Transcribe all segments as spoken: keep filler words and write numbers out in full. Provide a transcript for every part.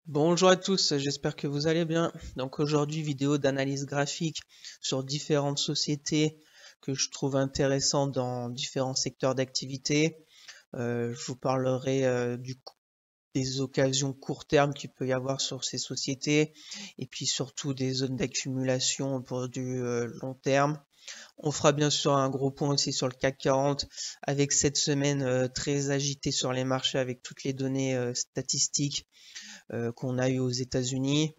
Bonjour à tous, j'espère que vous allez bien. Donc aujourd'hui, vidéo d'analyse graphique sur différentes sociétés que je trouve intéressantes dans différents secteurs d'activité. Euh, je vous parlerai euh, du coup des occasions court terme qu'il peut y avoir sur ces sociétés et puis surtout des zones d'accumulation pour du euh, long terme. On fera bien sûr un gros point aussi sur le C A C quarante avec cette semaine euh, très agitée sur les marchés avec toutes les données euh, statistiques euh, qu'on a eues aux États-Unis.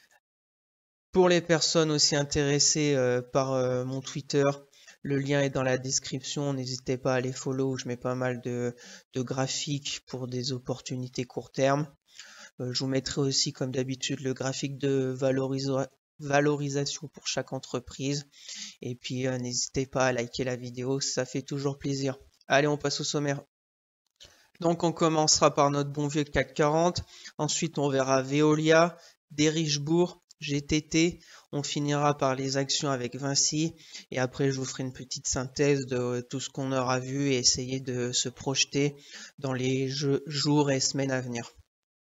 Pour les personnes aussi intéressées euh, par euh, mon Twitter, le lien est dans la description. N'hésitez pas à les follow. Je mets pas mal de, de graphiques pour des opportunités court terme. Euh, je vous mettrai aussi, comme d'habitude, le graphique de valorisa- valorisation pour chaque entreprise. Et puis, euh, n'hésitez pas à liker la vidéo. Ça fait toujours plaisir. Allez, on passe au sommaire. Donc, on commencera par notre bon vieux C A C quarante. Ensuite, on verra Veolia, Derichebourg, G T T. On finira par les actions avec Vinci. Et après, je vous ferai une petite synthèse de tout ce qu'on aura vu et essayer de se projeter dans les jours et semaines à venir.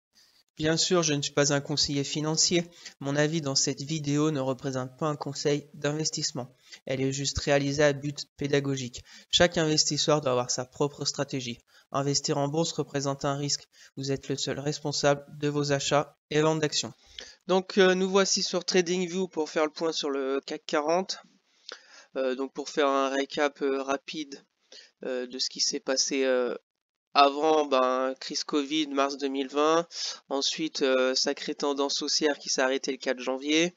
Bien sûr, je ne suis pas un conseiller financier. Mon avis dans cette vidéo ne représente pas un conseil d'investissement. Elle est juste réalisée à but pédagogique. Chaque investisseur doit avoir sa propre stratégie. Investir en bourse représente un risque. Vous êtes le seul responsable de vos achats et ventes d'actions. Donc euh, nous voici sur TradingView pour faire le point sur le C A C quarante. Euh, donc pour faire un récap euh, rapide euh, de ce qui s'est passé euh, avant, ben, crise Covid, mars deux mille vingt. Ensuite, euh, sacrée tendance haussière qui s'est arrêtée le quatre janvier.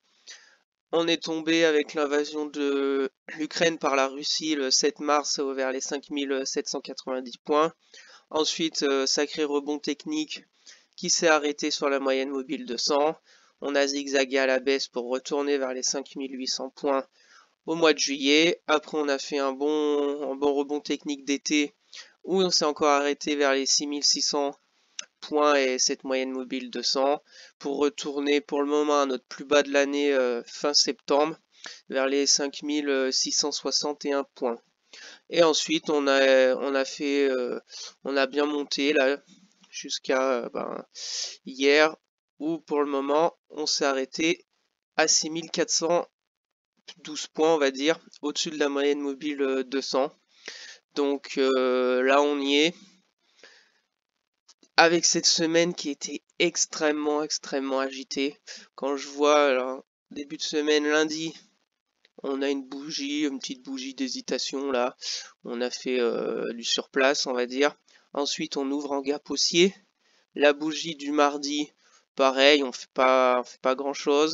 On est tombé avec l'invasion de l'Ukraine par la Russie le sept mars vers les cinq mille sept cent quatre-vingt-dix points. Ensuite, euh, sacré rebond technique qui s'est arrêté sur la moyenne mobile de cent. On a zigzagué à la baisse pour retourner vers les cinq mille huit cents points au mois de juillet. Après, on a fait un bon, un bon rebond technique d'été où on s'est encore arrêté vers les six mille six cents points et cette moyenne mobile de cent pour retourner pour le moment à notre plus bas de l'année euh, fin septembre vers les cinq mille six cent soixante et un points. Et ensuite on a on a fait euh, on a bien monté là jusqu'à ben, hier où pour le moment on s'est arrêté à six mille quatre cent douze points on va dire au-dessus de la moyenne mobile deux cents. Donc euh, là on y est avec cette semaine qui était extrêmement extrêmement agitée. Quand je vois alors, début de semaine lundi, on a une bougie, une petite bougie d'hésitation là. On a fait euh, du surplace on va dire. Ensuite on ouvre en gap haussier. La bougie du mardi, pareil, on fait pas, on fait pas grand chose.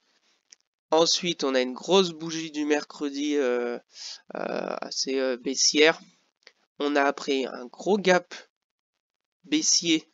Ensuite on a une grosse bougie du mercredi euh, euh, assez euh, baissière. On a après un gros gap baissier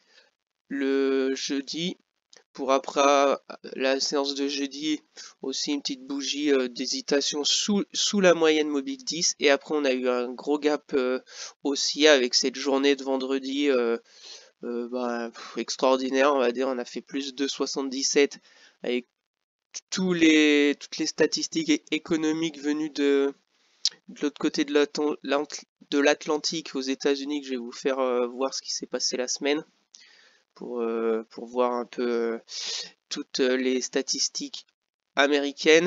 le jeudi pour après la séance de jeudi aussi une petite bougie euh, d'hésitation sous, sous la moyenne mobile dix et après on a eu un gros gap euh, haussier avec cette journée de vendredi euh, euh, bah, pff, extraordinaire on va dire. On a fait plus de deux virgule soixante-dix-sept avec tous les, toutes les statistiques économiques venues de, de l'autre côté de l'Atlantique aux États-Unis que je vais vous faire euh, voir ce qui s'est passé la semaine pour, euh, pour voir un peu euh, toutes les statistiques américaines.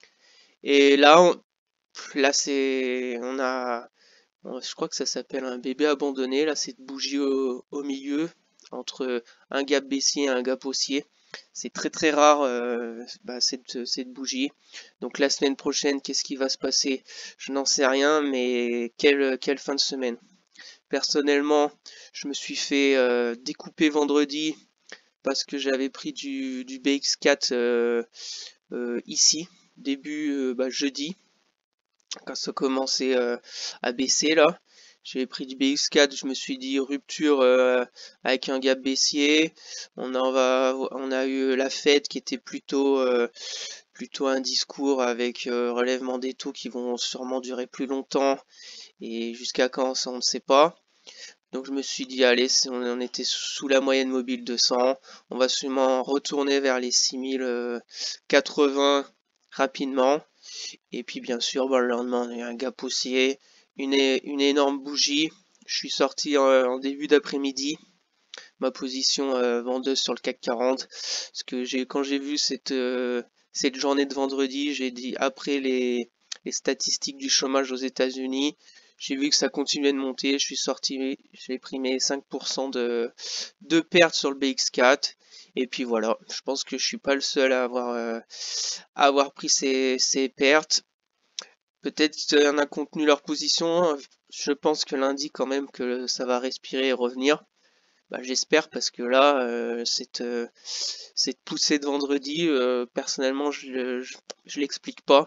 Et là, on, là c'est, on a, je crois que ça s'appelle un bébé abandonné. Là, cette bougie au, au milieu entre un gap baissier et un gap haussier. C'est très très rare euh, bah, cette, cette bougie. Donc la semaine prochaine, qu'est-ce qui va se passer? Je n'en sais rien, mais quelle, quelle fin de semaine. Personnellement, je me suis fait euh, découper vendredi parce que j'avais pris du, du B X quatre euh, euh, ici, début euh, bah, jeudi, quand ça commençait euh, à baisser là. J'avais pris du B X quatre, je me suis dit rupture euh, avec un gap baissier. On a, on, va, on a eu la Fed qui était plutôt, euh, plutôt un discours avec euh, relèvement des taux qui vont sûrement durer plus longtemps. Et jusqu'à quand, ça on ne sait pas. Donc je me suis dit, allez, on était sous la moyenne mobile de cent, on va sûrement retourner vers les six mille quatre-vingts rapidement. Et puis bien sûr, bon, le lendemain, on a eu un gap haussier, une, une énorme bougie. Je suis sorti en, en début d'après-midi. ma position euh, vendeuse sur le C A C quarante. Parce que j'ai quand j'ai vu cette, euh, cette journée de vendredi, j'ai dit après les, les statistiques du chômage aux États-Unis, j'ai vu que ça continuait de monter. Je suis sorti, j'ai pris mes cinq pour cent de, de pertes sur le B X quatre. Et puis voilà, je pense que je suis pas le seul à avoir, euh, à avoir pris ces, ces pertes. Peut-être qu'il y en a contenu leur position. Je pense que lundi quand même que ça va respirer et revenir. Bah, j'espère parce que là, euh, cette, euh, cette poussée de vendredi, euh, personnellement, je, je, je l'explique pas.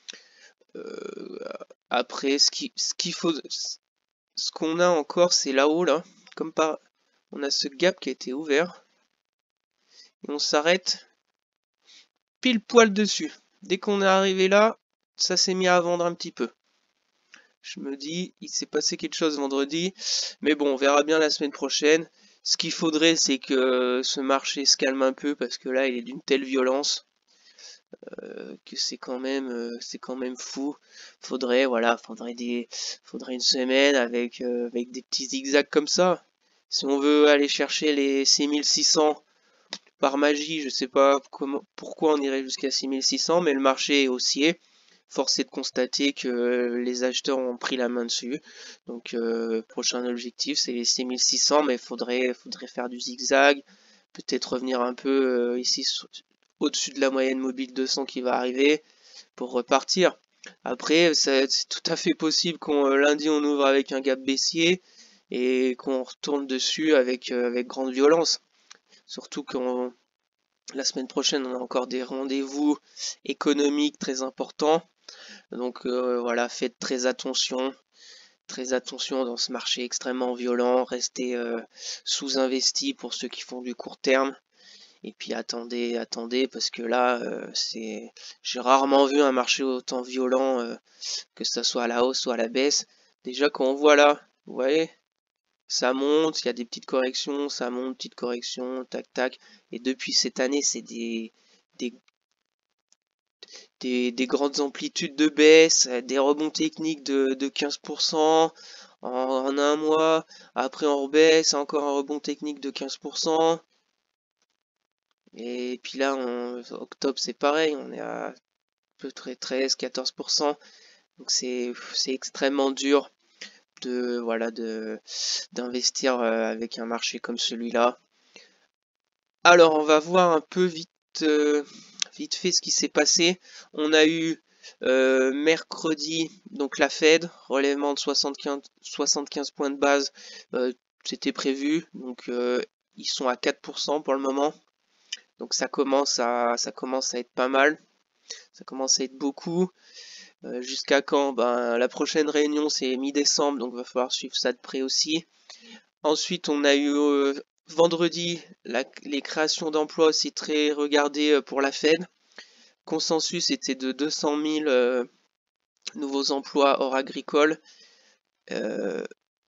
Euh, après, ce qui, ce qu'il faut, ce qu'on a encore, c'est là-haut là, comme par, on a ce gap qui a été ouvert et on s'arrête pile poil dessus. Dès qu'on est arrivé là, ça s'est mis à vendre un petit peu. Je me dis, il s'est passé quelque chose vendredi, mais bon, on verra bien la semaine prochaine. Ce qu'il faudrait, c'est que ce marché se calme un peu parce que là, il est d'une telle violence euh, que c'est quand même, euh, c'est quand même fou. Faudrait, voilà, faudrait des, faudrait une semaine avec, euh, avec des petits zigzags comme ça. Si on veut aller chercher les six mille six cents par magie, je sais pas comment, pourquoi on irait jusqu'à six mille six cents, mais le marché est haussier. Force est de constater que les acheteurs ont pris la main dessus. Donc, euh, prochain objectif, c'est les six mille six cents, mais faudrait, faudrait faire du zigzag. Peut-être revenir un peu euh, ici au-dessus de la moyenne mobile deux cents qui va arriver pour repartir. Après, c'est tout à fait possible qu'on euh, lundi on ouvre avec un gap baissier et qu'on retourne dessus avec, euh, avec grande violence. Surtout qu'on la semaine prochaine, on a encore des rendez-vous économiques très importants. Donc euh, voilà, faites très attention. Très attention dans ce marché extrêmement violent. Restez euh, sous-investi pour ceux qui font du court terme. Et puis attendez, attendez, parce que là, euh, c'est, j'ai rarement vu un marché autant violent, euh, que ça soit à la hausse ou à la baisse. Déjà quand on voit là, vous voyez, ça monte, il y a des petites corrections, ça monte, petite correction, tac tac. Et depuis cette année, c'est des, des, des, des grandes amplitudes de baisse, des rebonds techniques de, de quinze pour cent en, en un mois. Après on rebaisse, encore un rebond technique de quinze pour cent. Et puis là, en octobre, c'est pareil, on est à peu près treize, quatorze pour cent. Donc c'est c'est extrêmement dur de voilà de d'investir euh, avec un marché comme celui-là. Alors on va voir un peu vite euh, vite fait ce qui s'est passé. On a eu euh, mercredi donc la Fed, relèvement de soixante-quinze, soixante-quinze points de base, euh, c'était prévu. Donc euh, ils sont à quatre pour cent pour le moment. Donc ça commence à ça commence à être pas mal. Ça commence à être beaucoup. Euh, jusqu'à quand? Ben, la prochaine réunion, c'est mi-décembre, donc il va falloir suivre ça de près aussi. Ensuite, on a eu euh, vendredi la, les créations d'emplois aussi très regardées euh, pour la Fed. Consensus était de deux cent mille euh, nouveaux emplois hors agricole. Euh,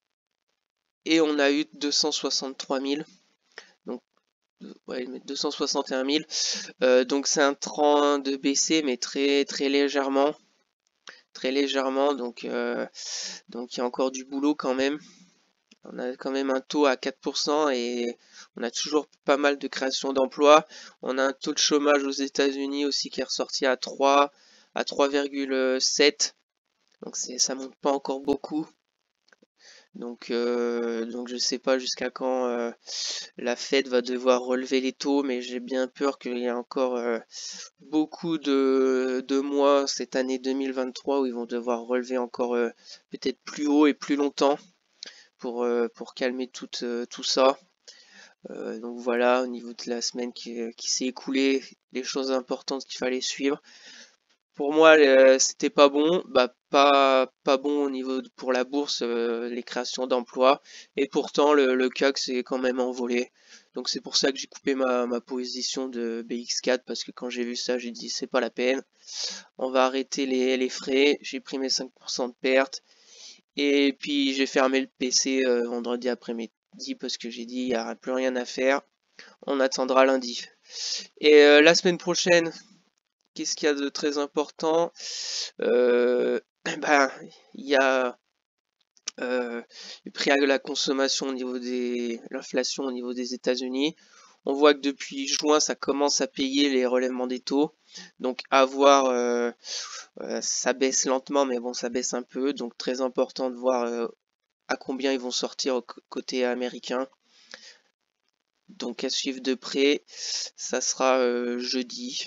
et on a eu deux cent soixante-trois mille. Donc, ouais, deux cent soixante et un mille. Euh, donc c'est un train de baisser, mais très très légèrement. Très légèrement, donc euh, donc il y a encore du boulot quand même. On a quand même un taux à quatre pour cent et on a toujours pas mal de création d'emplois. On a un taux de chômage aux États-Unis aussi qui est ressorti à trois, à trois virgule sept. Donc c'est, ça monte pas encore beaucoup. Donc, euh, donc je sais pas jusqu'à quand euh, la Fed va devoir relever les taux, mais j'ai bien peur qu'il y ait encore euh, beaucoup de, de mois cette année deux mille vingt-trois où ils vont devoir relever encore euh, peut-être plus haut et plus longtemps pour, euh, pour calmer tout, euh, tout ça. Euh, donc voilà, au niveau de la semaine qui, qui s'est écoulée, les choses importantes qu'il fallait suivre. Pour moi, euh, c'était pas bon, bah pas pas bon au niveau de- pour la bourse, euh, les créations d'emplois, et pourtant le, le C A C s'est quand même envolé. Donc c'est pour ça que j'ai coupé ma, ma position de B X quatre parce que quand j'ai vu ça, j'ai dit c'est pas la peine, on va arrêter les, les frais. J'ai pris mes cinq pour cent de perte et puis j'ai fermé le P C euh, vendredi après-midi parce que j'ai dit il n'y a plus rien à faire, on attendra lundi. Et euh, la semaine prochaine, qu'est-ce qu'il y a de très important? euh, ben, il y a, euh, les prix à la consommation au niveau des l'inflation au niveau des États-Unis. On voit que depuis juin, ça commence à payer les relèvements des taux. Donc à voir, euh, euh, ça baisse lentement, mais bon, ça baisse un peu. Donc très important de voir euh, à combien ils vont sortir au côté américain. Donc à suivre de près, ça sera euh, jeudi.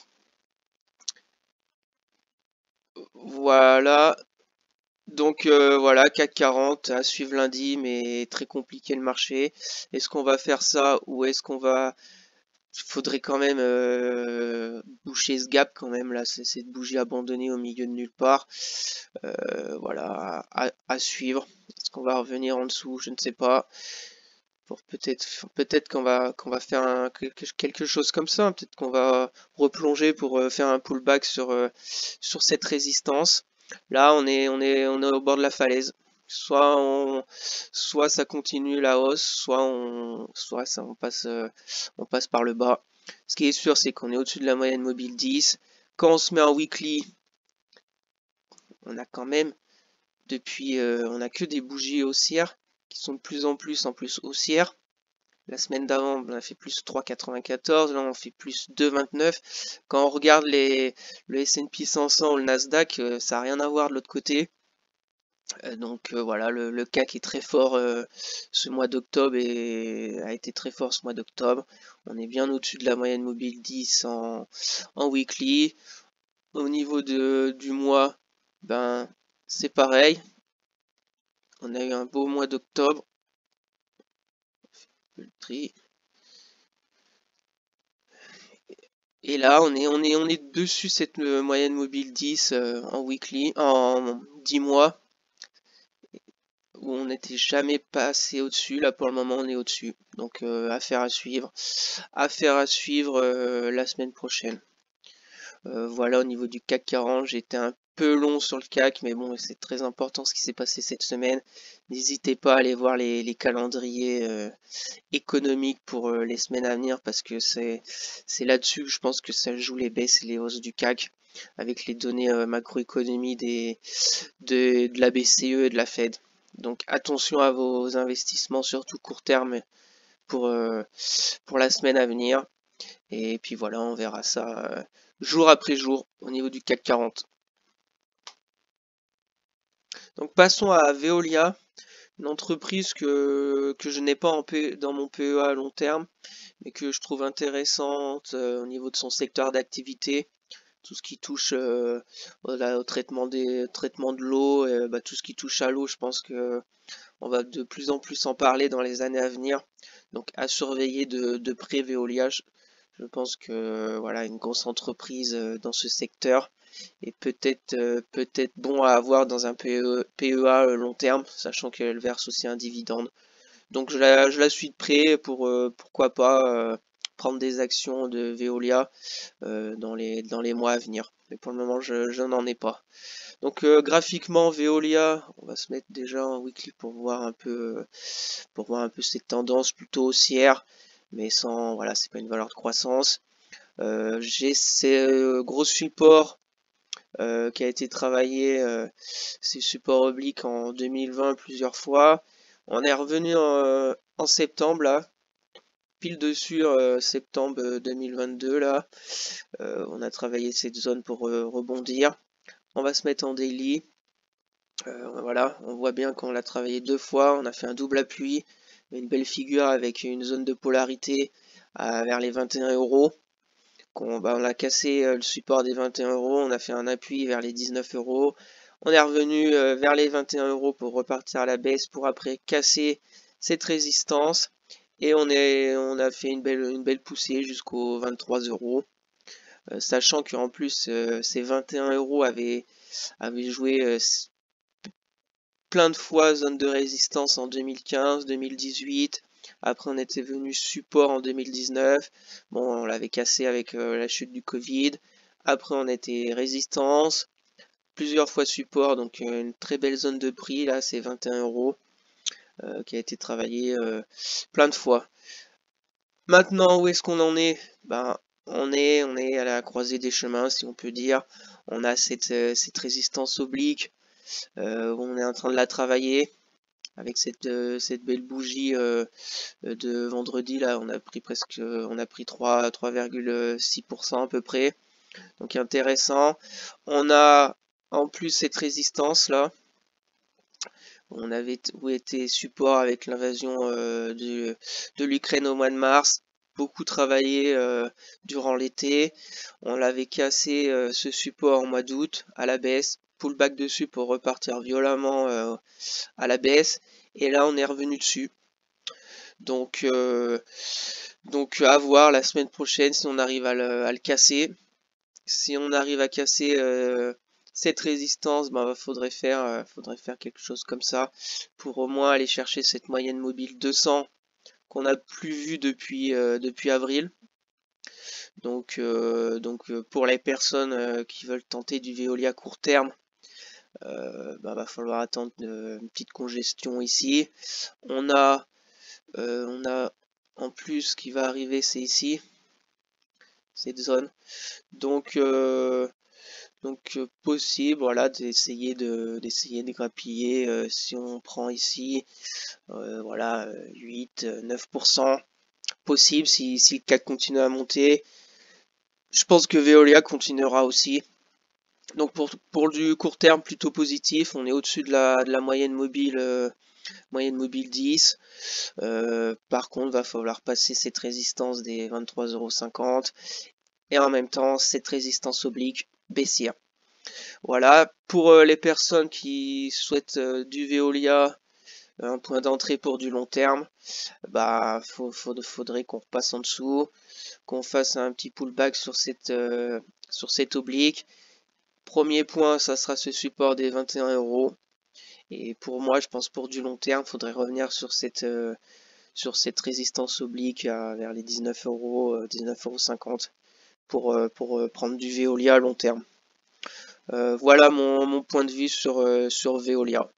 Voilà. Donc euh, voilà, C A C quarante à suivre lundi, mais très compliqué le marché. Est-ce qu'on va faire ça ou est-ce qu'on va... Faudrait quand même euh, boucher ce gap quand même là, c'est cette bougie abandonnée au milieu de nulle part. Euh, voilà, à, à suivre. Est-ce qu'on va revenir en dessous? Je ne sais pas. Pour peut-être peut-être qu'on va qu'on va faire un, quelque, quelque chose comme ça. Peut-être qu'on va replonger pour euh, faire un pullback sur euh, sur cette résistance. Là, on est on est on est au bord de la falaise. Soit on soit ça continue la hausse, soit on soit ça on passe euh, on passe par le bas. Ce qui est sûr, c'est qu'on est au-dessus de la moyenne mobile dix. Quand on se met en weekly, on a quand même depuis euh, on a que des bougies haussières qui sont de plus en plus en plus haussières. La semaine d'avant, on a fait plus trois virgule quatre-vingt-quatorze, là on fait plus deux virgule vingt-neuf. Quand on regarde les, le S and P cinq cents ou le Nasdaq, euh, ça n'a rien à voir de l'autre côté. Euh, donc euh, voilà, le, le C A C est très fort euh, ce mois d'octobre et a été très fort ce mois d'octobre. On est bien au-dessus de la moyenne mobile dix en, en weekly. Au niveau de, du mois, ben c'est pareil. On a eu un beau mois d'octobre. Le tri. Et là, on est, on est, on est dessus cette euh, moyenne mobile dix euh, en weekly, en dix mois, où on n'était jamais passé au-dessus. Là, pour le moment, on est au-dessus. Donc, euh, affaire à suivre. Affaire à suivre euh, la semaine prochaine. Euh, voilà, au niveau du C A C quarante, j'étais un peu long sur le C A C, mais bon, c'est très important ce qui s'est passé cette semaine. N'hésitez pas à aller voir les, les calendriers euh, économiques pour euh, les semaines à venir, parce que c'est c'est là-dessus que je pense que ça joue les baisses et les hausses du C A C, avec les données euh, macroéconomie des, de, de la B C E et de la Fed. Donc attention à vos investissements, surtout court terme, pour, euh, pour la semaine à venir. Et puis voilà, on verra ça euh, jour après jour au niveau du C A C quarante. Donc passons à Veolia, une entreprise que, que je n'ai pas en P- dans mon P E A à long terme, mais que je trouve intéressante euh, au niveau de son secteur d'activité. Tout ce qui touche euh, voilà, au traitement des traitements de l'eau, euh, bah, tout ce qui touche à l'eau, je pense que on va de plus en plus en parler dans les années à venir. Donc à surveiller de, de près Veolia. Je, je pense que voilà, une grosse entreprise euh, dans ce secteur est peut-être euh, peut-être bon à avoir dans un P E, P E A long terme, sachant qu'elle verse aussi un dividende. Donc je la, je la suis de près pour euh, pourquoi pas euh, prendre des actions de Veolia euh, dans les dans les mois à venir. Mais pour le moment, je, je n'en ai pas. Donc euh, graphiquement, Veolia, on va se mettre déjà en weekly pour voir un peu pour voir un peu cette tendance plutôt haussière, mais sans voilà, c'est pas une valeur de croissance. Euh, j'ai ces euh, gros supports euh, qui a été travaillé, euh, ces supports obliques en deux mille vingt plusieurs fois. On est revenu en, en septembre là, pile dessus euh, septembre deux mille vingt-deux là. Euh, on a travaillé cette zone pour euh, rebondir. On va se mettre en daily. Euh, voilà, on voit bien qu'on l'a travaillé deux fois. On a fait un double appui, une belle figure avec une zone de polarité à, vers les vingt et un euros. On, bah, on a cassé euh, le support des vingt et un euros. On a fait un appui vers les dix-neuf euros. On est revenu euh, vers les vingt et un euros pour repartir à la baisse pour après casser cette résistance. Et on, est, on a fait une belle, une belle poussée jusqu'aux vingt-trois euros. Euh, sachant qu'en plus, euh, ces vingt et un euros avaient, avaient joué euh, plein de fois zone de résistance en deux mille quinze, deux mille dix-huit. Après, on était venu support en deux mille dix-neuf. Bon, on l'avait cassé avec euh, la chute du Covid. Après, on était résistance. Plusieurs fois support, donc euh, une très belle zone de prix. Là, c'est vingt et un euros euh, qui a été travaillé euh, plein de fois. Maintenant, où est-ce qu'on en est? Ben, on est, on est à la croisée des chemins, si on peut dire. On a cette, euh, cette résistance oblique. Euh, on est en train de la travailler. avec cette, euh, cette belle bougie euh, de vendredi là, on a pris presque, on a pris trois virgule six pour cent à peu près, donc intéressant. On a en plus cette résistance là, on avait été support avec l'invasion euh, de, de l'Ukraine au mois de mars, beaucoup travaillé euh, durant l'été. On l'avait cassé euh, ce support en mois d'août à la baisse, pullback dessus pour repartir violemment euh, à la baisse, et là on est revenu dessus. Donc, euh, donc à voir la semaine prochaine si on arrive à le, à le casser. Si on arrive à casser euh, cette résistance, ben, faudrait faire, euh, faudrait faire quelque chose comme ça pour au moins aller chercher cette moyenne mobile deux cents qu'on n'a plus vu depuis, euh, depuis avril. Donc, euh, donc euh, pour les personnes euh, qui veulent tenter du Veolia court terme, euh, ben, va falloir attendre euh, une petite congestion ici. On a, euh, on a en plus ce qui va arriver, c'est ici, cette zone. Donc, euh, Donc euh, possible, voilà, d'essayer de d'essayer de grappiller euh, si on prend ici, euh, voilà, huit, neuf pour cent possible si, si le C A C continue à monter. Je pense que Veolia continuera aussi. Donc pour, pour du court terme plutôt positif, on est au-dessus de la, de la moyenne mobile, euh, moyenne mobile dix. Euh, par contre, va falloir passer cette résistance des vingt-trois euros cinquante et en même temps cette résistance oblique baissière. Voilà, pour euh, les personnes qui souhaitent euh, du Veolia, un point d'entrée pour du long terme, bah faut, faut- faudrait qu'on repasse en dessous, qu'on fasse un petit pullback sur cette euh, sur cette oblique. Premier point, ça sera ce support des vingt et un euros. Et pour moi, je pense pour du long terme, faudrait revenir sur cette euh, sur cette résistance oblique à, vers les dix-neuf euros, euh, dix-neuf euros cinquante pour euh, pour euh, prendre du Veolia à long terme. Euh, voilà mon, mon point de vue sur, euh, sur Veolia.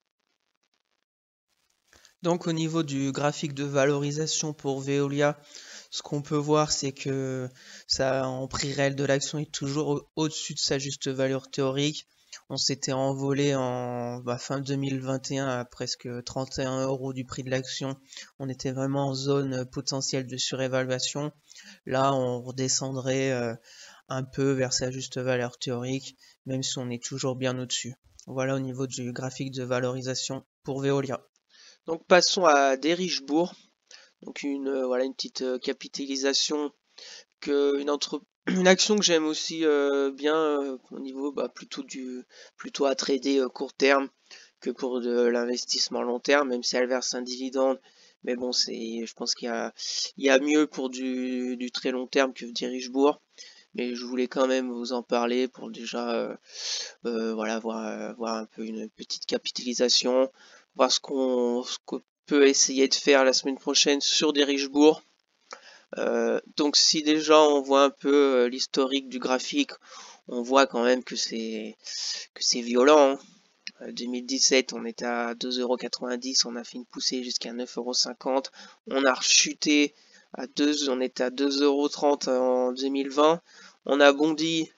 Donc au niveau du graphique de valorisation pour Veolia, ce qu'on peut voir, c'est que ça en prix réel de l'action est toujours au- au-dessus de sa juste valeur théorique. On s'était envolé en bah, fin deux mille vingt et un à presque trente et un euros du prix de l'action. On était vraiment en zone potentielle de surévaluation. Là, on redescendrait euh, un peu vers sa juste valeur théorique, même si on est toujours bien au-dessus. Voilà au niveau du graphique de valorisation pour Veolia. Donc passons à Derichebourg. Donc une euh, voilà une petite euh, capitalisation que une entre une action que j'aime aussi euh, bien euh, au niveau bah, plutôt du plutôt à trader euh, court terme que pour de l'investissement long terme, même si elle verse un dividende. Mais bon, c'est je pense qu'il y a il y a mieux pour du, du très long terme que Derichebourg. Mais je voulais quand même vous en parler pour déjà euh, euh, voilà voir, voir un peu une petite capitalisation, voir ce qu'on ce qu'on peut essayer de faire la semaine prochaine sur Derichebourg. Euh, donc si déjà on voit un peu euh, l'historique du graphique, on voit quand même que c'est que c'est violent. Hein. deux mille dix-sept, on était à deux euros quatre-vingt-dix, on a fait une poussée jusqu'à neuf euros cinquante, on a rechuté à deux, on était à deux euros trente en deux mille vingt, on a bondi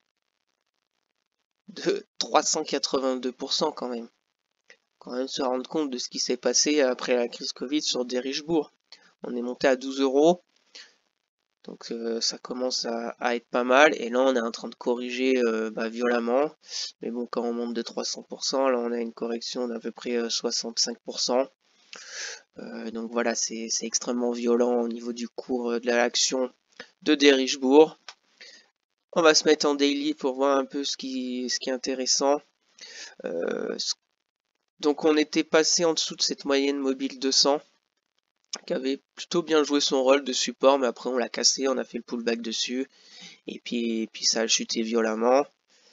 de trois cent quatre-vingt-deux pour cent quand même. Quand même se rendre compte de ce qui s'est passé après la crise Covid sur Derichebourg. On est monté à douze euros. Donc euh, ça commence à, à être pas mal. Et là on est en train de corriger euh, bah, violemment. Mais bon, quand on monte de trois cents pour cent, là on a une correction d'à peu près euh, soixante-cinq pour cent. Euh, donc voilà, c'est extrêmement violent au niveau du cours euh, de l'action de Derichebourg. On va se mettre en daily pour voir un peu ce qui, ce qui est intéressant. Euh, donc on était passé en dessous de cette moyenne mobile deux cents, qui avait plutôt bien joué son rôle de support, mais après on l'a cassé, on a fait le pullback dessus, et puis, et puis ça a chuté violemment.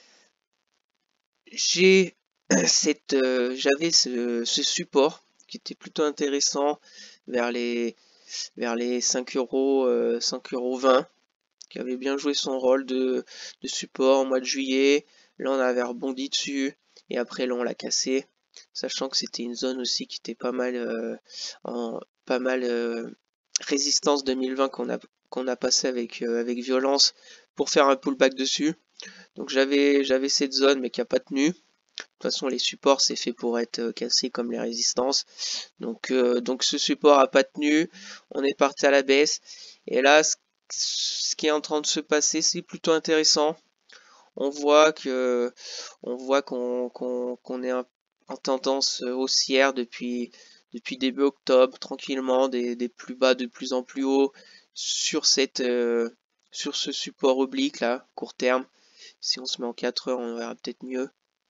J'ai cette, euh, j'avais ce, ce support qui était plutôt intéressant vers les, vers les cinq euros, euh, cinq euros vingt, qui avait bien joué son rôle de, de support au mois de juillet. Là, on avait rebondi dessus, et après, là, on l'a cassé, sachant que c'était une zone aussi qui était pas mal, euh, en, pas mal euh, résistance deux mille vingt qu'on a, qu'on a passé avec, euh, avec violence pour faire un pullback dessus. Donc j'avais j'avais cette zone mais qui a pas tenu. toute façon, les supports, c'est fait pour être euh, cassé comme les résistances. Donc, euh, donc ce support a pas tenu. On est parti à la baisse. Et là, ce, ce qui est en train de se passer, c'est plutôt intéressant. On voit que, on voit qu'on qu'on qu'on est en, en tendance haussière depuis depuis début octobre, tranquillement, des, des plus bas de plus en plus haut sur cette euh, sur ce support oblique là, court terme. Si on se met en quatre heures, on verra peut-être mieux.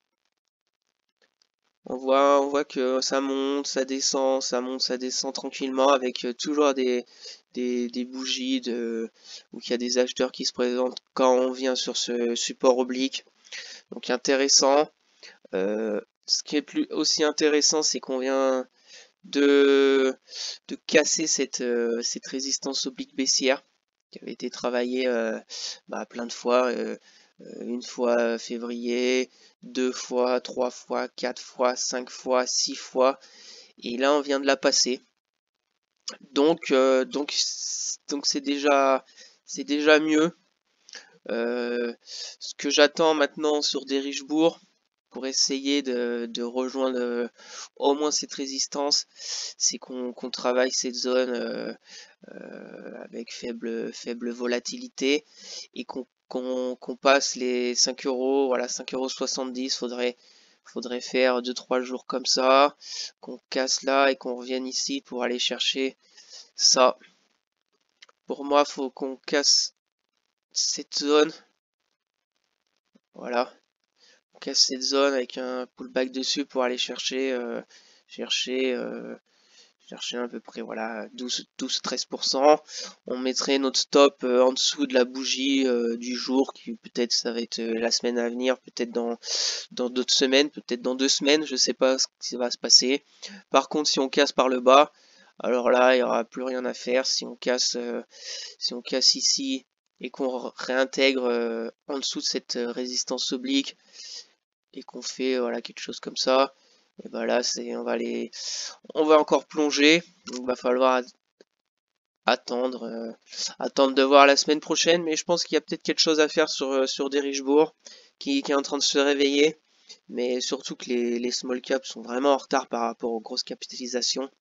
On voit, on voit que ça monte, ça descend, ça monte, ça descend tranquillement avec euh, toujours des, des, des bougies de, où il y a des acheteurs qui se présentent quand on vient sur ce support oblique. Donc intéressant. Euh, ce qui est plus aussi intéressant, c'est qu'on vient de, de casser cette, euh, cette résistance oblique baissière qui avait été travaillée euh, bah, plein de fois. Euh, euh, une fois février, deux fois, trois fois, quatre fois, cinq fois, six fois. Et là, on vient de la passer. Donc, euh, donc, donc c'est déjà, c'est déjà mieux. Euh, ce que j'attends maintenant sur des Richebourg pour essayer de, de rejoindre euh, au moins cette résistance, c'est qu'on qu'on travaille cette zone euh, euh, avec faible, faible volatilité et qu'on qu'on qu'on passe les cinq euros, voilà, cinq euros soixante-dix, faudrait, faudrait faire deux trois jours comme ça, qu'on casse là et qu'on revienne ici pour aller chercher ça. Pour moi, faut qu'on casse cette zone, voilà, on casse cette zone avec un pullback dessus pour aller chercher, euh, chercher, euh, chercher à peu près voilà douze treize pour cent. On mettrait notre stop euh, en dessous de la bougie euh, du jour, qui peut-être ça va être euh, la semaine à venir, peut-être dans dans d'autres semaines, peut-être dans deux semaines, je sais pas ce qui va se passer. Par contre, si on casse par le bas, alors là, il y aura plus rien à faire. Si on casse, euh, si on casse ici et qu'on réintègre euh, en dessous de cette euh, résistance oblique et qu'on fait voilà quelque chose comme ça, et ben là c'est on va les on va encore plonger, donc il va falloir attendre euh, attendre de voir la semaine prochaine, mais je pense qu'il y a peut-être quelque chose à faire sur euh, sur des Richebourg qui, qui est en train de se réveiller, mais surtout que les, les small caps sont vraiment en retard par rapport aux grosses capitalisations.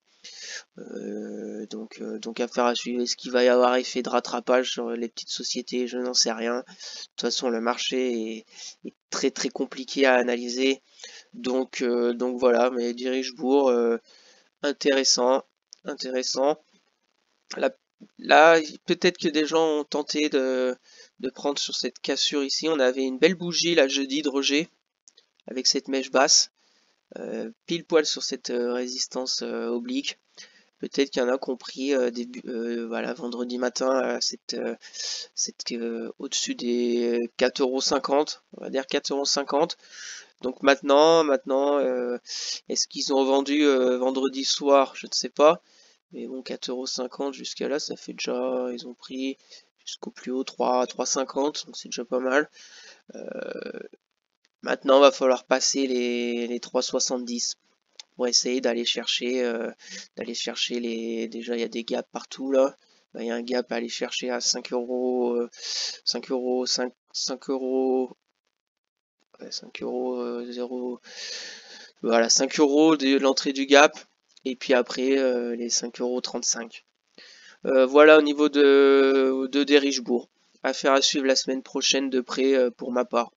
Euh, donc, euh, donc affaire à suivre. Est-ce qu'il va y avoir effet de rattrapage sur les petites sociétés? Je n'en sais rien. De toute façon, le marché est, est très très compliqué à analyser. Donc, euh, donc voilà, mais Dirichebourg, euh, intéressant, intéressant. Là, là peut-être que des gens ont tenté de, de prendre sur cette cassure ici. On avait une belle bougie là jeudi de Roger avec cette mèche basse, euh, pile poil sur cette euh, résistance euh, oblique. Peut-être qu'il y en a compris euh, début, euh, voilà, vendredi matin, euh, cette, euh, cette euh, au-dessus des quatre euros cinquante, on va dire quatre euros cinquante. Donc maintenant, maintenant, euh, est-ce qu'ils ont vendu euh, vendredi soir? Je ne sais pas. Mais bon, quatre euros cinquante jusqu'à là, ça fait déjà, ils ont pris jusqu'au plus haut trois, trois cinquante, donc c'est déjà pas mal. Euh, maintenant, va falloir passer les, les trois soixante-dix pour essayer d'aller chercher, euh, d'aller chercher les. Déjà, il y a des gaps partout là. Il y a un gap à aller chercher à cinq euros, euh, cinq euros, cinq, cinq euros, ouais, cinq euros, euh, zéro. Voilà, cinq euros de l'entrée du gap. Et puis après, euh, les cinq euros trente-cinq. Euh, voilà au niveau de, de des Richebourg. Affaire à suivre la semaine prochaine de près euh, pour ma part.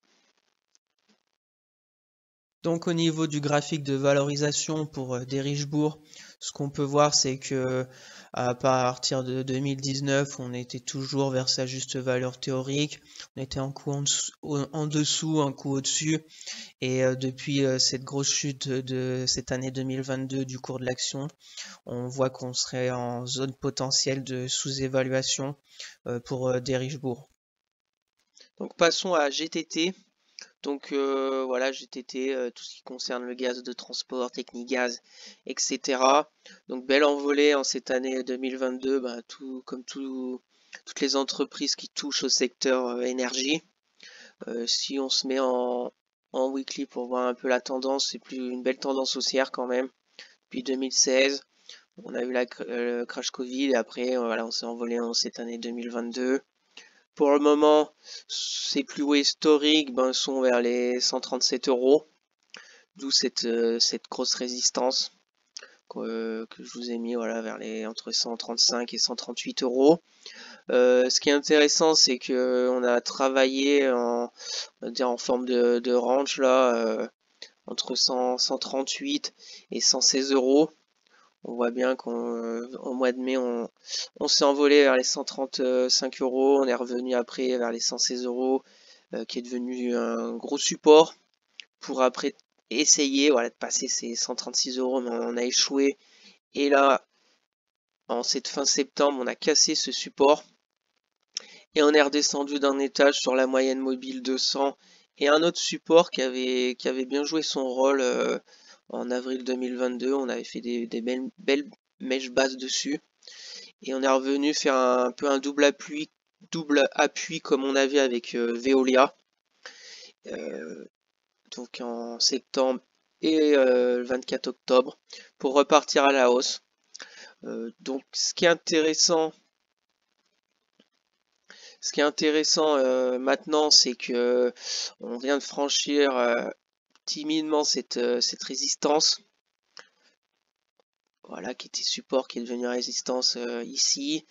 Donc au niveau du graphique de valorisation pour euh, des Richebourg, ce qu'on peut voir c'est que à partir de deux mille dix-neuf, on était toujours vers sa juste valeur théorique, on était un coup en dessous, en dessous un coup au-dessus, et euh, depuis euh, cette grosse chute de cette année deux mille vingt-deux du cours de l'action, on voit qu'on serait en zone potentielle de sous-évaluation euh, pour euh, des Richebourg. Donc passons à G T T. Donc euh, voilà, G T T, euh, tout ce qui concerne le gaz de transport, Technigaz, et cetera. Donc belle envolée en cette année deux mille vingt-deux, bah, tout, comme tout, toutes les entreprises qui touchent au secteur euh, énergie. Euh, si on se met en, en weekly pour voir un peu la tendance, c'est plus une belle tendance haussière quand même. Depuis deux mille seize, on a eu la, euh, le crash Covid et après voilà, on s'est envolé en cette année deux mille vingt-deux. Pour le moment, ces plus hauts historiques ben, sont vers les cent trente-sept euros. d'où cette, euh, cette grosse résistance que, que je vous ai mis voilà, vers les entre cent trente-cinq et cent trente-huit euros. Euh, ce qui est intéressant, c'est que on a travaillé en, on va dire en forme de, de range là, euh, entre cent, cent trente-huit et cent seize euros. On voit bien qu'au mois de mai, on, on s'est envolé vers les cent trente-cinq euros. On est revenu après vers les cent seize euros, euh, qui est devenu un gros support pour après essayer voilà, de passer ces cent trente-six euros, mais on a échoué. Et là, en cette fin septembre, on a cassé ce support et on est redescendu d'un étage sur la moyenne mobile deux cents et un autre support qui avait, qui avait bien joué son rôle euh, en avril deux mille vingt-deux. On avait fait des, des belles, belles mèches basses dessus et on est revenu faire un, un peu un double appui, double appui comme on avait avec euh, Veolia, euh, donc en septembre et euh, le vingt-quatre octobre, pour repartir à la hausse. Euh, donc ce qui est intéressant, ce qui est intéressant euh, maintenant, c'est que on vient de franchir euh, timidement cette, euh, cette résistance. Voilà, qui était support, qui est devenu résistance euh, ici.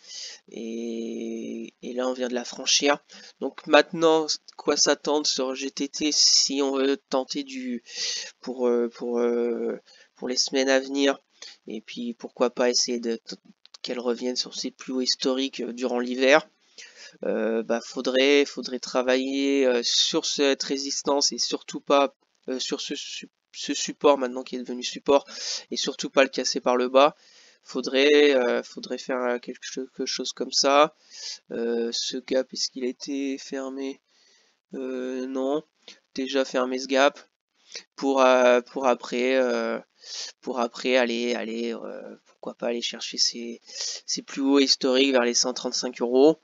Et, et là, on vient de la franchir. Donc maintenant, quoi s'attendre sur G T T si on veut tenter du pour, euh, pour, euh, pour les semaines à venir. Et puis, pourquoi pas essayer de qu'elle revienne sur ses plus hauts historiques durant l'hiver. Euh, bah, faudrait, faudrait travailler euh, sur cette résistance et surtout pas euh, sur ce, ce support maintenant qui est devenu support et surtout pas le casser par le bas. Faudrait, euh, faudrait faire quelque chose, quelque chose comme ça. Euh, ce gap, est-ce qu'il a été fermé? Euh, non, déjà fermé ce gap pour euh, pour après euh, pour après aller aller euh, pourquoi pas aller chercher ses, ses plus hauts historiques vers les cent trente-cinq euros.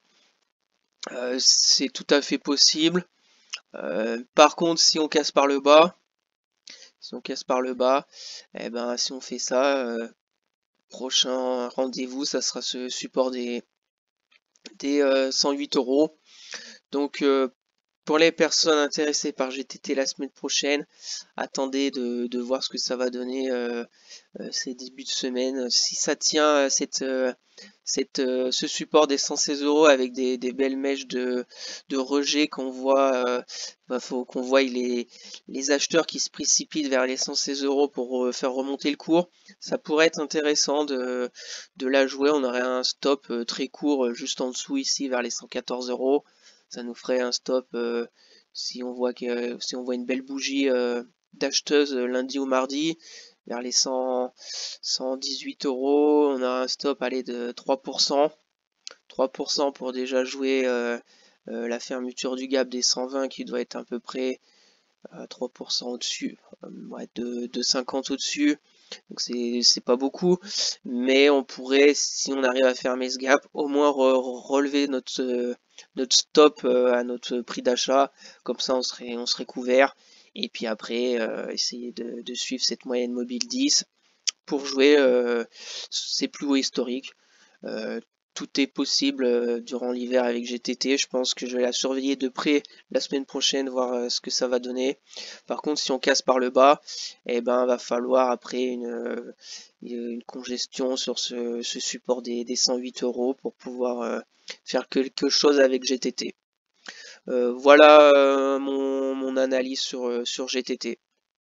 Euh, c'est tout à fait possible. Euh, par contre, si on casse par le bas, si on casse par le bas, eh ben si on fait ça, euh, prochain rendez-vous, ça sera ce support des des euh, cent huit euros. Donc euh, pour les personnes intéressées par G T T la semaine prochaine, attendez de, de voir ce que ça va donner euh, euh, ces débuts de semaine. Si ça tient euh, cette, euh, cette, euh, ce support des cent seize euros avec des, des belles mèches de, de rejet qu'on voit, euh, bah, faut qu'on voit les, les acheteurs qui se précipitent vers les cent seize euros pour euh, faire remonter le cours, ça pourrait être intéressant de, de la jouer. On aurait un stop euh, très court euh, juste en dessous ici vers les cent quatorze euros. Ça nous ferait un stop euh, si on voit que si on voit une belle bougie euh, d'acheteuse euh, lundi ou mardi vers les cent, cent dix-huit euros. On a un stop allé de trois pour cent. trois pour cent pour déjà jouer euh, euh, la fermeture du gap des cent vingt qui doit être à peu près à trois pour cent au-dessus, euh, ouais, de, de cinquante au-dessus. Donc c'est c'est pas beaucoup, mais on pourrait, si on arrive à fermer ce gap, au moins re relever notre euh, notre stop euh, à notre prix d'achat. Comme ça, on serait on serait couvert. Et puis après, euh, essayer de, de suivre cette moyenne mobile dix pour jouer euh, ces plus hauts historiques. Euh, tout est possible euh, durant l'hiver avec G T T. Je pense que je vais la surveiller de près la semaine prochaine, voir euh, ce que ça va donner. Par contre, si on casse par le bas, eh ben, va falloir après une, euh, une congestion sur ce, ce support des, des cent huit euros pour pouvoir euh, faire quelque chose avec G T T. Euh, voilà euh, mon, mon analyse sur, euh, sur G T T.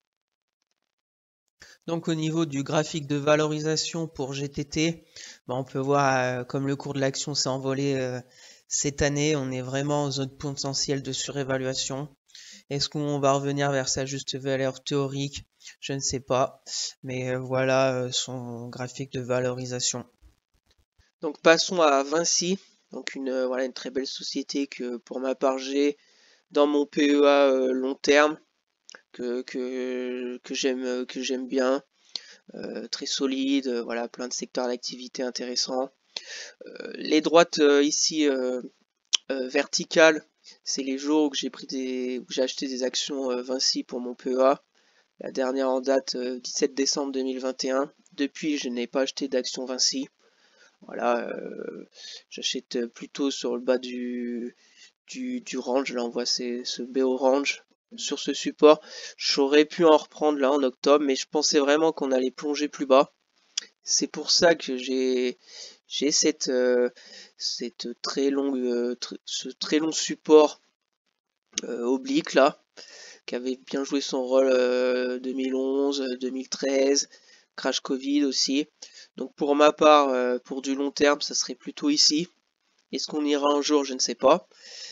Donc au niveau du graphique de valorisation pour G T T, bah, on peut voir euh, comme le cours de l'action s'est envolé euh, cette année, on est vraiment en zone potentielle de surévaluation. Est-ce qu'on va revenir vers sa juste valeur théorique? Je ne sais pas, mais euh, voilà euh, son graphique de valorisation. Donc passons à Vinci, donc une, euh, voilà, une très belle société que pour ma part j'ai dans mon P E A euh, long terme, que, que, que j'aime que j'aime bien. Euh, très solide, euh, voilà, plein de secteurs d'activité intéressants. Euh, les droites euh, ici euh, euh, verticales, c'est les jours où j'ai pris des, où j'ai acheté des actions euh, Vinci pour mon P E A. La dernière en date euh, dix-sept décembre deux mille vingt et un. Depuis, je n'ai pas acheté d'actions Vinci. Voilà, euh, j'achète plutôt sur le bas du, du, du range. Là, on voit c'est ce B O range. sur ce support. J'aurais pu en reprendre là en octobre, mais je pensais vraiment qu'on allait plonger plus bas. C'est pour ça que j'ai j'ai cette euh, cette très longue euh, tr- ce très long support euh, oblique là, qui avait bien joué son rôle euh, deux mille onze, deux mille treize, crash Covid aussi. Donc pour ma part, euh, pour du long terme, ça serait plutôt ici. Est-ce qu'on ira un jour, je ne sais pas.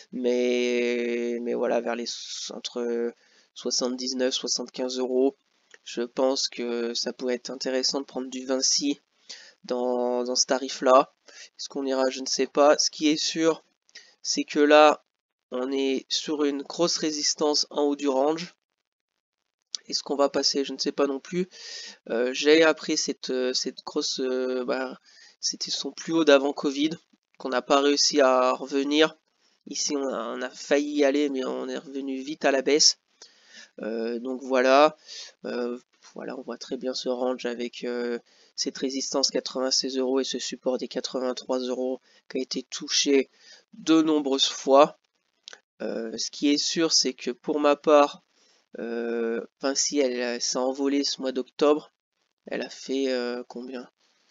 Mais, mais voilà, vers les entre soixante-dix-neuf, soixante-quinze euros, je pense que ça pourrait être intéressant de prendre du Vinci dans, dans ce tarif-là. Est-ce qu'on ira, je ne sais pas. Ce qui est sûr, c'est que là, on est sur une grosse résistance en haut du range. Est-ce qu'on va passer? Je ne sais pas non plus. Euh, j'ai appris cette, euh, cette grosse... euh, bah, c'était son plus haut d'avant Covid, qu'on n'a pas réussi à revenir. Ici, on a, on a failli y aller, mais on est revenu vite à la baisse. Euh, donc voilà. Euh, voilà, on voit très bien ce range avec euh, cette résistance quatre-vingt-seize euros et ce support des quatre-vingt-trois euros qui a été touché de nombreuses fois. Euh, ce qui est sûr, c'est que pour ma part, euh, Vinci, elle, elle s'est envolée ce mois d'octobre. Elle a fait euh, combien?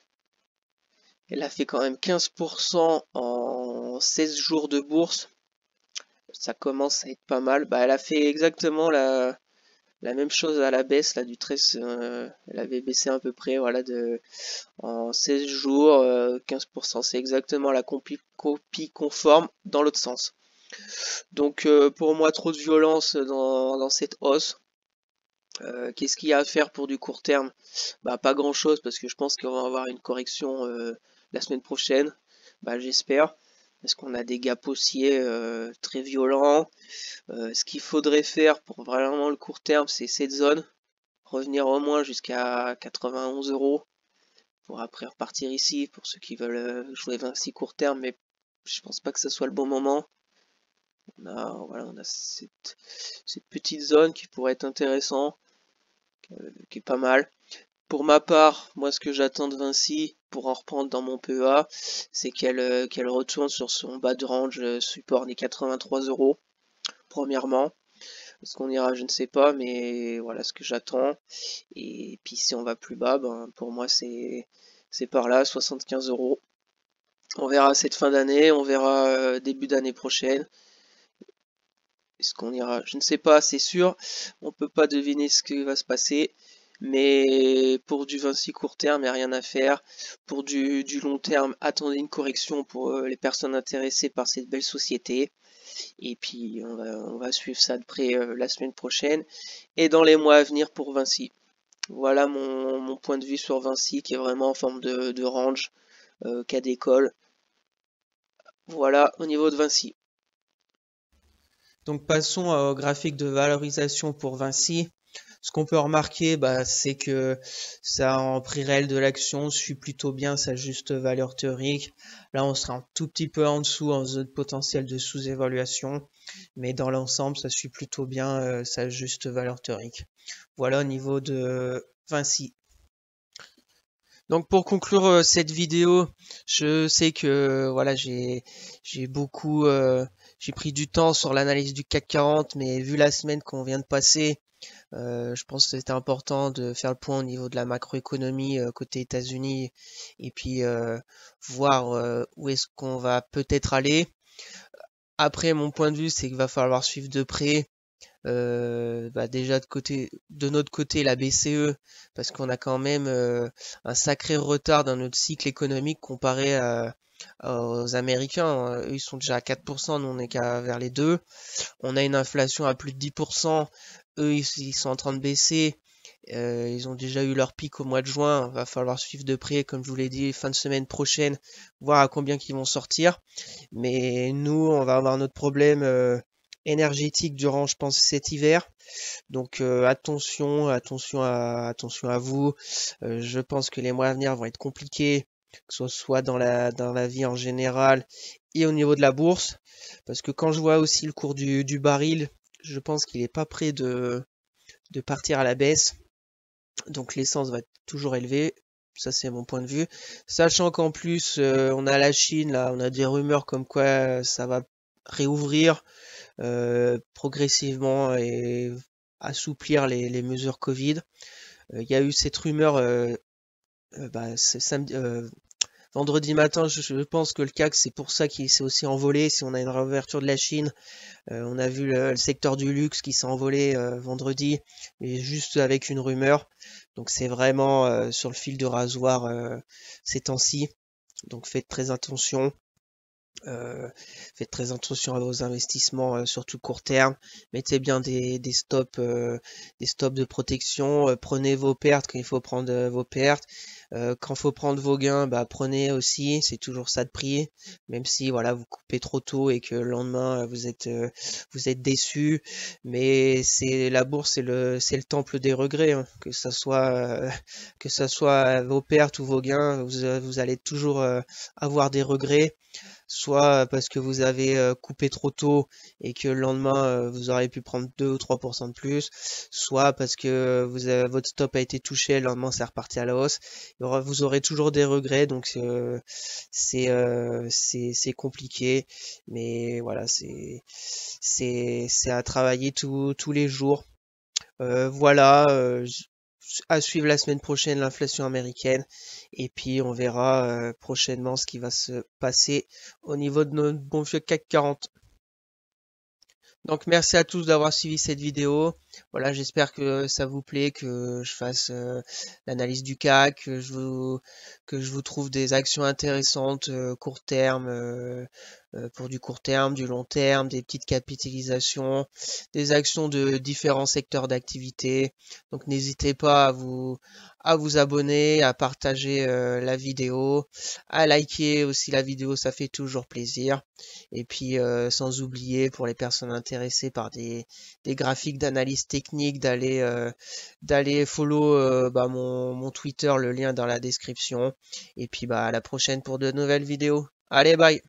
Elle a fait quand même quinze pour cent en seize jours de bourse. Ça commence à être pas mal. Bah, elle a fait exactement la, la même chose à la baisse là du treize. Euh, elle avait baissé à peu près voilà de en seize jours euh, quinze pour cent. C'est exactement la copie, copie conforme dans l'autre sens. Donc euh, pour moi trop de violence dans, dans cette hausse. Euh, Qu'est-ce qu'il y a à faire pour du court terme? Bah pas grand chose parce que je pense qu'on va avoir une correction euh, la semaine prochaine. Bah j'espère. Parce qu'on a des gaps haussiers euh, très violents. Euh, ce qu'il faudrait faire pour vraiment le court terme, c'est cette zone. Revenir au moins jusqu'à quatre-vingt-onze euros. Pour après repartir ici pour ceux qui veulent euh, jouer Vinci court terme. Mais je pense pas que ce soit le bon moment. On a, voilà, on a cette, cette petite zone qui pourrait être intéressante, euh, qui est pas mal. Pour ma part, moi ce que j'attends de Vinci pour en reprendre dans mon P E A, c'est qu'elle euh, qu'elle retourne sur son bas de range euh, support des quatre-vingt-trois euros, premièrement. Est-ce qu'on ira, je ne sais pas, mais voilà ce que j'attends. Et puis si on va plus bas, ben, pour moi c'est c'est par là, soixante-quinze euros. On verra cette fin d'année, on verra euh, début d'année prochaine. Est-ce qu'on ira? Je ne sais pas, c'est sûr. On peut pas deviner ce qui va se passer. Mais pour du Vinci court terme, il n'y a rien à faire. Pour du, du long terme, attendez une correction pour euh, les personnes intéressées par cette belle société. Et puis on va, on va suivre ça de près euh, la semaine prochaine et dans les mois à venir pour Vinci. Voilà mon, mon point de vue sur Vinci qui est vraiment en forme de, de range, euh, cas d'école. Voilà au niveau de Vinci. Donc passons au graphique de valorisation pour Vinci. Ce qu'on peut remarquer, bah, c'est que ça en prix réel de l'action suit plutôt bien sa juste valeur théorique. Là, on sera un tout petit peu en dessous en zone potentielle de sous-évaluation, mais dans l'ensemble, ça suit plutôt bien euh, sa juste valeur théorique. Voilà au niveau de Vinci. Donc pour conclure euh, cette vidéo, je sais que voilà j'ai j'ai beaucoup euh, j'ai pris du temps sur l'analyse du C A C quarante, mais vu la semaine qu'on vient de passer, euh, je pense que c'était important de faire le point au niveau de la macroéconomie euh, côté États-Unis et puis euh, voir euh, où est-ce qu'on va peut-être aller. Après, mon point de vue, c'est qu'il va falloir suivre de près. Euh, bah déjà de côté, de notre côté, la B C E, parce qu'on a quand même euh, un sacré retard dans notre cycle économique comparé à- aux Américains. Eux, ils sont déjà à quatre pour cent, nous on est qu'à vers les deux. On a une inflation à plus de dix pour cent. Eux, ils, ils sont en train de baisser. Euh, ils ont déjà eu leur pic au mois de juin. Va falloir suivre de près, comme je vous l'ai dit, fin de semaine prochaine, voir à combien qu'ils vont sortir. Mais nous, on va avoir notre problème euh, énergétique durant, je pense, cet hiver. Donc euh, attention, attention à, attention à vous. Euh, je pense que les mois à venir vont être compliqués, que ce soit dans la, dans la vie en général et au niveau de la bourse. Parce que quand je vois aussi le cours du, du baril, je pense qu'il est pas prêt de, de partir à la baisse. Donc l'essence va être toujours élevée. Ça c'est mon point de vue. Sachant qu'en plus euh, on a la Chine, là, on a des rumeurs comme quoi euh, ça va réouvrir. euh, progressivement et assouplir les, les mesures Covid. Euh, Il y a eu cette rumeur euh, euh, bah, c'est samedi, euh, vendredi matin, je, je pense que le C A C, c'est pour ça qu'il s'est aussi envolé. Si on a une réouverture de la Chine, euh, on a vu le, le secteur du luxe qui s'est envolé euh, vendredi, mais juste avec une rumeur. Donc c'est vraiment euh, sur le fil de rasoir euh, ces temps-ci. Donc faites très attention. Euh, faites très attention à vos investissements, euh, surtout court terme. Mettez bien des, des stops, euh, des stops de protection. Euh, prenez vos pertes quand il faut prendre euh, vos pertes. Euh, quand il faut prendre vos gains, bah prenez aussi. C'est toujours ça de prix. Même si voilà vous coupez trop tôt et que le lendemain euh, vous êtes euh, vous êtes déçu. Mais c'est la bourse, c'est le c'est le temple des regrets. Hein. Que ça soit euh, que ça soit vos pertes ou vos gains, vous, euh, vous allez toujours euh, avoir des regrets soit parce que vous avez euh, coupé trop tôt et que le lendemain euh, vous auriez pu prendre deux ou trois pour cent de plus, soit parce que vous avez- votre stop a été touché, le lendemain c'est reparti à la hausse. Il y aura- vous aurez toujours des regrets, donc euh, c'est euh, c'est c'est compliqué, mais voilà, c'est c'est c'est à travailler tous tous les jours. Euh, voilà, euh, j- à suivre la semaine prochaine l'inflation américaine et puis on verra euh, prochainement ce qui va se passer au niveau de notre bon vieux C A C quarante. Donc merci à tous d'avoir suivi cette vidéo. Voilà, j'espère que ça vous plaît, que je fasse euh, l'analyse du C A C, que je vous, que je vous trouve des actions intéressantes euh, court terme, euh, euh, pour du court terme, du long terme, des petites capitalisations, des actions de différents secteurs d'activité. Donc n'hésitez pas à vous, à vous abonner, à partager euh, la vidéo, à liker aussi la vidéo, ça fait toujours plaisir. Et puis euh, sans oublier pour les personnes intéressées par des, des graphiques d'analyse technique d'aller euh, d'aller follow euh, bah, mon, mon Twitter, le lien dans la description. Et puis bah à la prochaine pour de nouvelles vidéos. Allez, bye!